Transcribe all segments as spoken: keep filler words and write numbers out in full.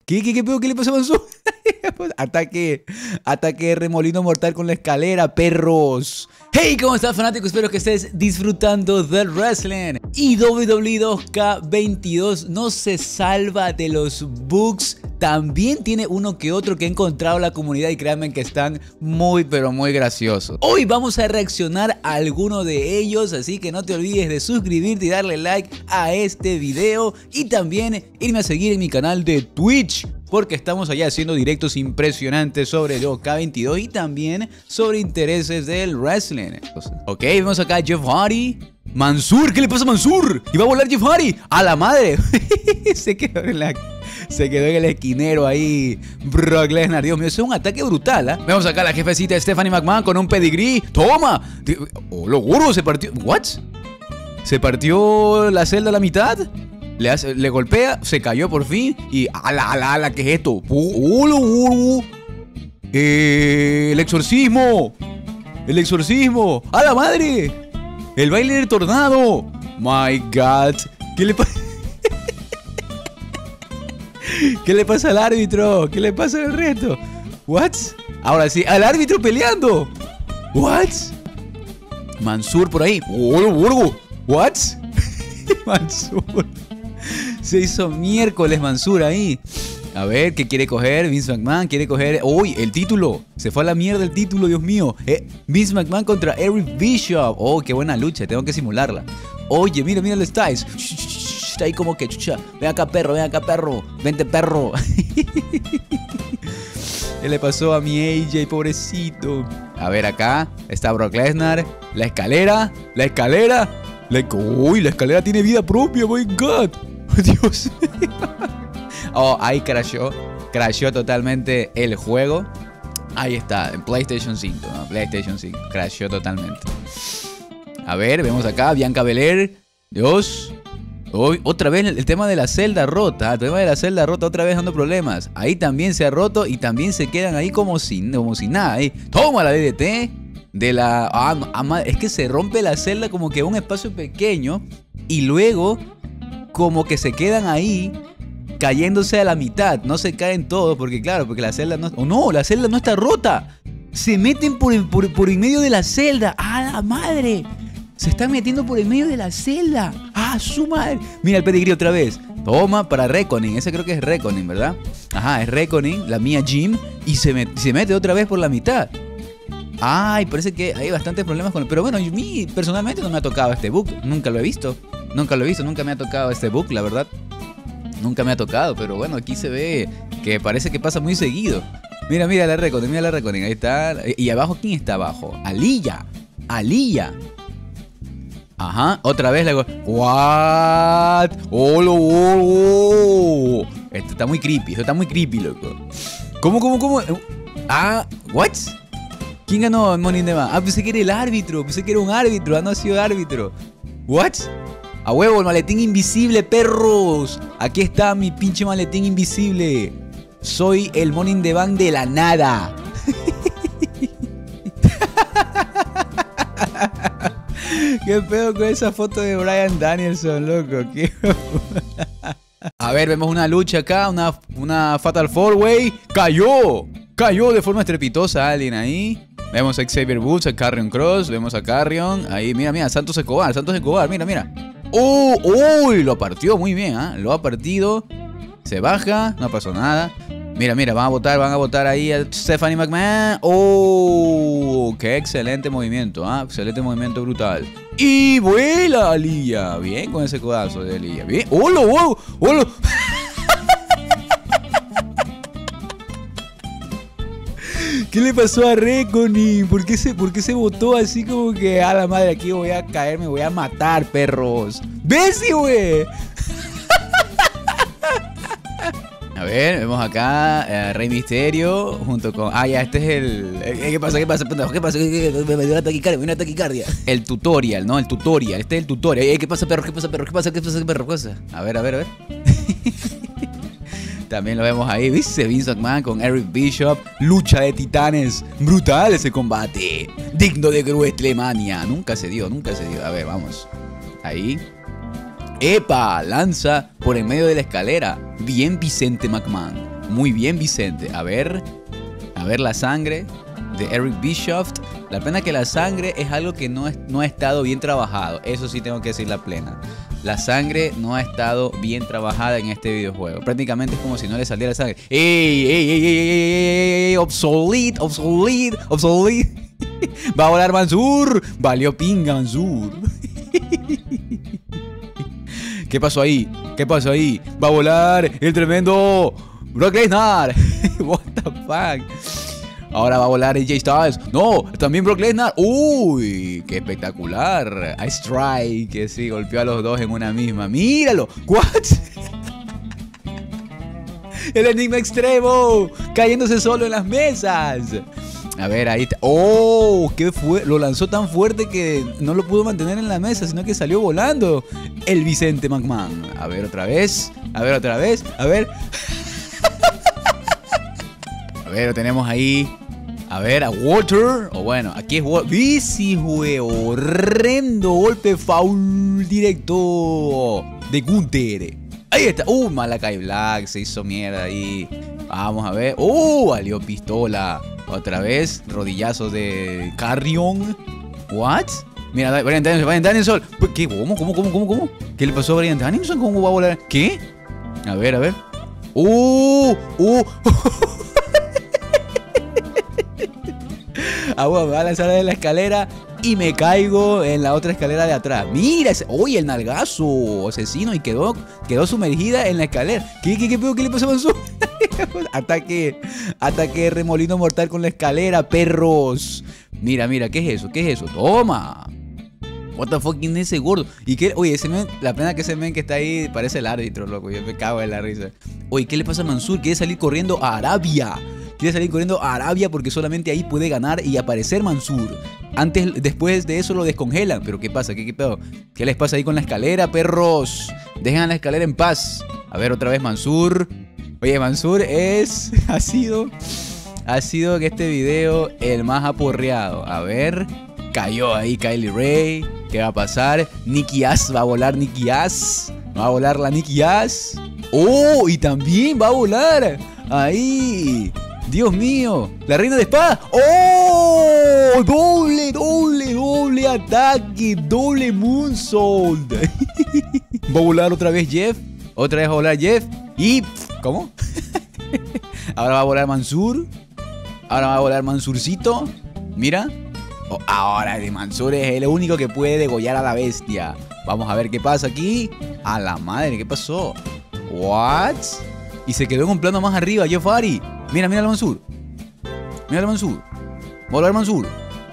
¿Qué, qué, qué pedo? ¿Qué le pasó a Mansoor? Ataque, ataque de remolino mortal con la escalera, perros. Hey, ¿cómo estás, fanático? Espero que estés disfrutando del wrestling. Y W W E dos K veintidós no se salva de los bugs. También tiene uno que otro que ha encontrado la comunidad y créanme que están muy pero muy graciosos. Hoy vamos a reaccionar a alguno de ellos, así que no te olvides de suscribirte y darle like a este video. Y también irme a seguir en mi canal de Twitch, porque estamos allá haciendo directos impresionantes sobre dos K veintidós y también sobre intereses del wrestling. Ok, vemos acá a Jeff Hardy. Mansoor, ¿qué le pasa a Mansoor? Y va a volar Jeff Hardy. ¡A la madre! Se quedó en la... Se quedó en el esquinero ahí Brock Lesnar. Dios mío, eso es un ataque brutal, ¿eh? Vemos acá a la jefecita Stephanie McMahon con un pedigrí. ¡Toma! ¡Oh, lo gordo! Se partió... ¿What? ¿Se partió la celda a la mitad? Le, hace, le golpea, se cayó por fin. Y ala, ala, ala, ¿qué es esto? ¡Uh, uh, uh! Eh, ¡El exorcismo! ¡El exorcismo! ¡A la madre! ¡El baile del tornado! ¡My God! ¿Qué le pasa? ¿Qué le pasa al árbitro? ¿Qué le pasa al resto? ¿What? Ahora sí, al árbitro peleando. ¿What? Mansoor por ahí. ¿What? Mansoor. Se hizo miércoles Mansoor ahí. A ver, ¿qué quiere coger? Vince McMahon quiere coger... ¡Uy! El título. Se fue a la mierda el título, Dios mío. Eh, Vince McMahon contra Eric Bischoff. ¡Oh, qué buena lucha! Tengo que simularla. Oye, mira, mira el Styles. Está ahí como que, chucha, ven acá, perro, ven acá, perro. Vente, perro. ¿Qué le pasó a mi A J, pobrecito? A ver, acá está Brock Lesnar. La escalera, la escalera. La... ¡Uy! La escalera tiene vida propia, my God. Dios. Oh, ahí crashó. Crashó totalmente el juego. Ahí está, en PlayStation cinco, ¿no? PlayStation cinco. Crashó totalmente. A ver, vemos acá, Bianca Belair. Dios. Hoy, otra vez el, el tema de la celda rota. El tema de la celda rota otra vez dando problemas. Ahí también se ha roto y también se quedan ahí como sin, como sin nada. Ahí. Toma la D D T. De la... Ah, ah, es que se rompe la celda como que un espacio pequeño. Y luego como que se quedan ahí cayéndose a la mitad. No se caen todos porque claro, porque la celda no... Oh, no, la celda no está rota. Se meten por, por, por en medio de la celda. ¡A la madre! Se están metiendo por el medio de la celda. ¡Ah, su madre! Mira el pedigrí otra vez. Toma para Reckoning. Ese creo que es Reckoning, ¿verdad? Ajá, es Reckoning, la mía Jim. Y se, met, se mete otra vez por la mitad. Ay, parece que hay bastantes problemas con... Pero bueno, a mí personalmente no me ha tocado este bug. Nunca lo he visto. Nunca lo he visto, nunca me ha tocado este bug, la verdad. Nunca me ha tocado, pero bueno, aquí se ve que parece que pasa muy seguido. Mira, mira la Reckoning, mira la Reckoning. Ahí está. ¿Y abajo quién está abajo? Aliyah. Aliyah. Ajá, otra vez le hago. What? Oh, oh, oh. Esto está muy creepy, esto está muy creepy, loco. ¿Cómo, cómo, cómo? Ah, what? ¿Quién ganó el Money in the Bank? Ah, pensé que era el árbitro, pensé que era un árbitro, ah, no ha sido árbitro. What? A huevo, el maletín invisible, perros. Aquí está mi pinche maletín invisible. Soy el Money in the Bank de la nada. ¿Qué pedo con esa foto de Bryan Danielson, loco? ¿Qué... A ver, vemos una lucha acá, una, una Fatal four way. ¡Cayó! Cayó de forma estrepitosa alguien ahí. Vemos a Xavier Woods, a Karrion Kross. Vemos a Karrion. Ahí, mira, mira, Santos Escobar, Santos Escobar, mira, mira. ¡Oh! ¡Uy! Lo partió muy bien, ¿ah? ¿eh? Lo ha partido. Se baja, no pasó nada. Mira, mira, van a votar, van a votar ahí a Stephanie McMahon. ¡Oh! ¡Qué excelente movimiento! ¿ah? ¿eh? Excelente movimiento brutal. ¡Y vuela Aliyah! Bien con ese codazo de Aliyah. Bien. ¡Hola, wow! ¡Hola! ¿Qué le pasó a Reckoning? ¿Por qué, se, ¿Por qué se botó así como que a la madre aquí voy a caer, me voy a matar, perros? ¿Ves, güey? A ver, vemos acá a Rey Mysterio junto con... Ah, ya, este es el... ¿Qué pasa? ¿Qué pasa, pendejo? ¿Qué pasa? Me dio una taquicardia, me dio una taquicardia. El tutorial, ¿no? El tutorial. Este es el tutorial. ¿Qué pasa, perro? ¿Qué pasa, perro? ¿Qué pasa? ¿Qué pasa, perro? ¿Qué pasa? A ver, a ver, a ver. También lo vemos ahí, ¿viste? Vince McMahon con Eric Bischoff. Lucha de titanes. Brutal ese combate. Digno de WrestleMania. Nunca se dio, nunca se dio. A ver, vamos. Ahí. ¡Epa! Lanza por en medio de la escalera. Bien Vicente McMahon. Muy bien, Vicente. A ver, a ver la sangre de Eric Bischoff. La pena que la sangre es algo que no, es, no ha estado bien trabajado. Eso sí tengo que decir la plena. La sangre no ha estado bien trabajada en este videojuego. Prácticamente es como si no le saliera sangre. ¡Ey, ey, ey, ey, ey, ey! ¡Obsolete, obsolete, obsolete! ¡Va a volar Mansur! ¡Valió pinga Mansur! ¿Qué pasó ahí? ¿Qué pasó ahí? ¡Va a volar el tremendo Brock Lesnar! What the fuck? Ahora va a volar A J Styles. No, también Brock Lesnar. Uy, qué espectacular. A Strike, que sí, golpeó a los dos en una misma. Míralo. What? El enigma extremo, cayéndose solo en las mesas. A ver, ahí está. Oh, ¿qué fue? Lo lanzó tan fuerte que no lo pudo mantener en la mesa, sino que salió volando el Vicente McMahon. A ver, otra vez. A ver, otra vez. A ver. A ver, lo tenemos ahí. A ver, a Walter. O bueno, aquí es Walter. Bici, güey. Horrendo golpe foul directo de Gunther. Ahí está. Uh, Malakai Black. Se hizo mierda ahí. Vamos a ver. Uh, valió pistola. Otra vez. Rodillazo de Carrion. What? Mira, Bryan Danielson. Bryan Danielson. ¿Qué? ¿Cómo? ¿Cómo? ¿Cómo? ¿Cómo? ¿Cómo? ¿Qué le pasó a Bryan Danielson? ¿Cómo va a volar? ¿Qué? A ver, a ver. Uh, uh. Ah, bueno, me va a lanzar de la escalera y me caigo en la otra escalera de atrás. Mira, ese, oye, el nalgazo asesino y quedó, quedó sumergida en la escalera. ¿Qué, qué, qué, qué, qué le pasó a Mansu? Ataque, ataque remolino mortal con la escalera, perros. Mira, mira, ¿qué es eso? ¿Qué es eso? Toma. What the fuck, ¿quién es ese gordo? Y que, oye, ese men, la pena que ese men que está ahí parece el árbitro, loco. Yo me cago en la risa. Oye, ¿qué le pasa a Mansur? Quiere salir corriendo a Arabia. Quiere salir corriendo a Arabia porque solamente ahí puede ganar y aparecer Mansur. Antes, después de eso lo descongelan. Pero ¿qué pasa? ¿Qué, qué pedo? ¿Qué les pasa ahí con la escalera, perros? Dejen la escalera en paz. A ver, otra vez Mansur. Oye, Mansur es... Ha sido... Ha sido que este video el más aporreado. A ver... Cayó ahí Kylie Ray. ¿Qué va a pasar? Nikki Ash. Va a volar Nikki Ash. Va a volar la Nikki Ash. ¡Oh! Y también va a volar. Ahí. Dios mío. La reina de espada. ¡Oh! Doble, doble, doble ataque. Doble moonsault. Va a volar otra vez Jeff. Otra vez va a volar Jeff. Y... ¿Cómo? Ahora va a volar Mansur. Ahora va a volar Mansurcito. Mira. Oh, ahora el Mansur es el único que puede degollar a la bestia. Vamos a ver qué pasa aquí. A la madre, ¿qué pasó? What? Y se quedó en un plano más arriba, Jeff Hardy. Mira, mira al Mansur. Mira al Mansur. Volar Mansur.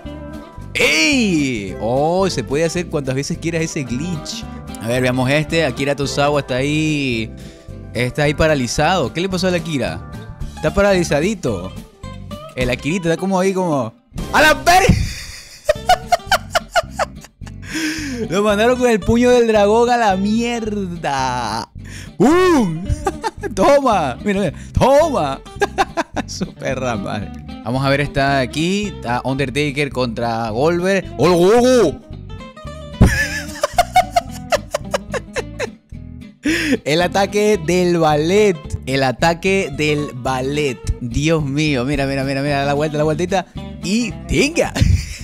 ¡Ey! Oh, se puede hacer cuantas veces quieras ese glitch. A ver, veamos este. Akira Tozawa está ahí. Está ahí paralizado. ¿Qué le pasó a Akira? Está paralizadito. El Akirita está como ahí como... ¡A la verga! Lo mandaron con el puño del dragón a la mierda. ¡Uh! ¡Toma! Mira, mira. ¡Toma! Su perra madre. Vamos a ver, está aquí. Está Undertaker contra Goldberg. ¡Hola, Gogo! El ataque del ballet. El ataque del ballet. Dios mío. Mira, mira, mira, mira. La vuelta, la vueltita. Y tenga.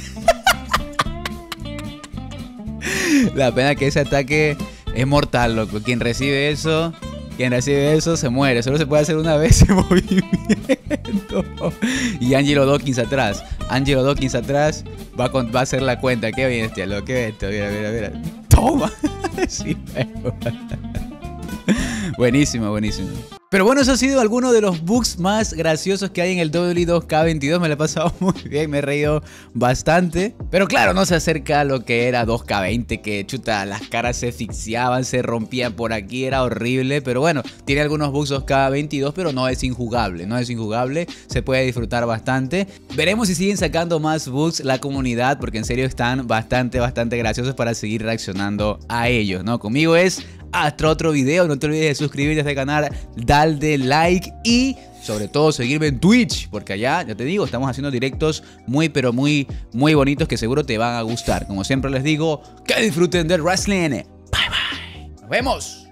La pena que ese ataque es mortal, loco. Quien recibe eso, quien recibe eso se muere. Solo se puede hacer una vez ese movimiento. Y Angelo Dawkins atrás. Angelo Dawkins atrás va a, va a hacer la cuenta. Qué bestia, loco. Qué bestia. Mira, mira, mira. Toma. Sí, pero... Buenísimo, buenísimo. Pero bueno, eso ha sido alguno de los bugs más graciosos que hay en el W dos K veintidós. Me lo he pasado muy bien, me he reído bastante. Pero claro, no se acerca a lo que era dos K veinte, que chuta, las caras se asfixiaban, se rompían por aquí, era horrible. Pero bueno, tiene algunos bugs dos K veintidós, pero no es injugable, no es injugable. Se puede disfrutar bastante. Veremos si siguen sacando más bugs la comunidad, porque en serio están bastante, bastante graciosos para seguir reaccionando a ellos, ¿no? Conmigo es... hasta otro video. No te olvides de suscribirte a este canal, darle like y sobre todo seguirme en Twitch, porque allá, ya te digo, estamos haciendo directos muy pero muy muy bonitos que seguro te van a gustar. Como siempre les digo, que disfruten del wrestling. Bye bye. Nos vemos.